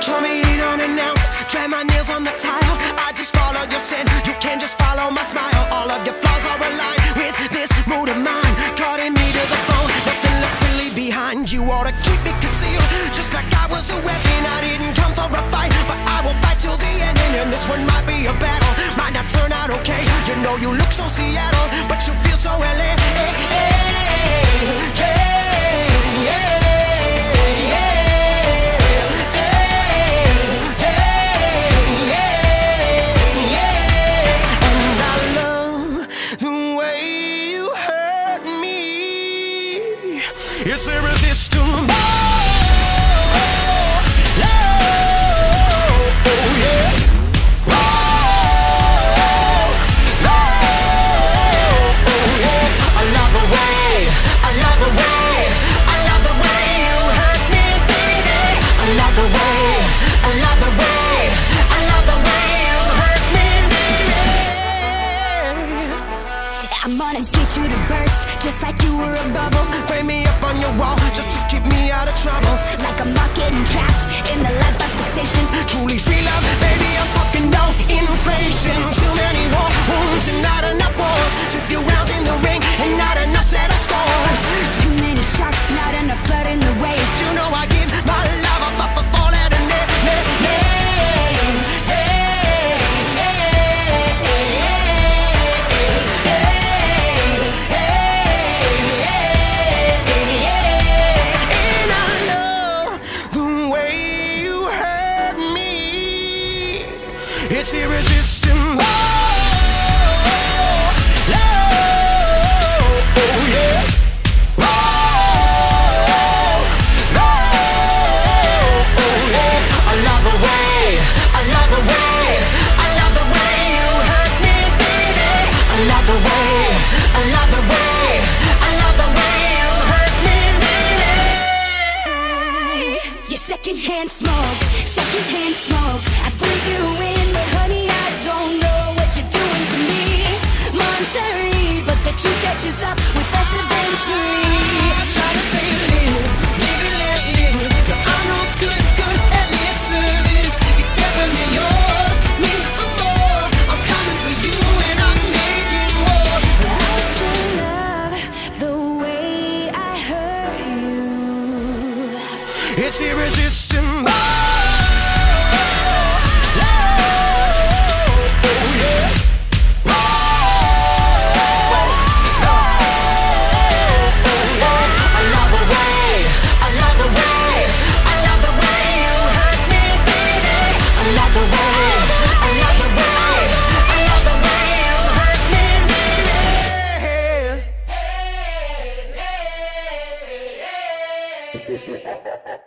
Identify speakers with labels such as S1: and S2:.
S1: Coming in unannounced, drag my nails on the tile. I just follow your scent, you can just follow my smile. All of your flaws are aligned with this mood of mine. Cutting me to the bone, nothing left to leave behind. You ought to keep it concealed, just like I was a weapon. I didn't come for a fight, but I will fight till the end. And this one might be a battle, might not turn out okay. You know you look so Seattle, but you feel so LA. Hey, hey, hey, yeah. It's irresistible.
S2: I'm gonna get you to burst, just like you were a bubble.
S1: Frame me up on your wall, just to keep me out of trouble.
S2: Like a moth getting trapped in the life of fixation.
S1: Truly free love, baby, I'm talking no inflation. Too many war wounds and not enough wars. Too few rounds in the ring and not enough set of scores.
S2: Too many sharks, not enough blood in the waves.
S1: You know I give my love a fuck for fall at a net. It's irresistible.
S2: Secondhand smoke, secondhand smoke. I put you in, but honey, I don't know what you're doing to me. Mon Cherie, but the truth catches up with us eventually.
S1: I try to say live, live and let live, but I'm no good at lip service, except when you're yours, me for more. I'm coming for you and I'm making more.
S2: I still love the way I hurt you.
S1: It's irresistible. Ha ha ha.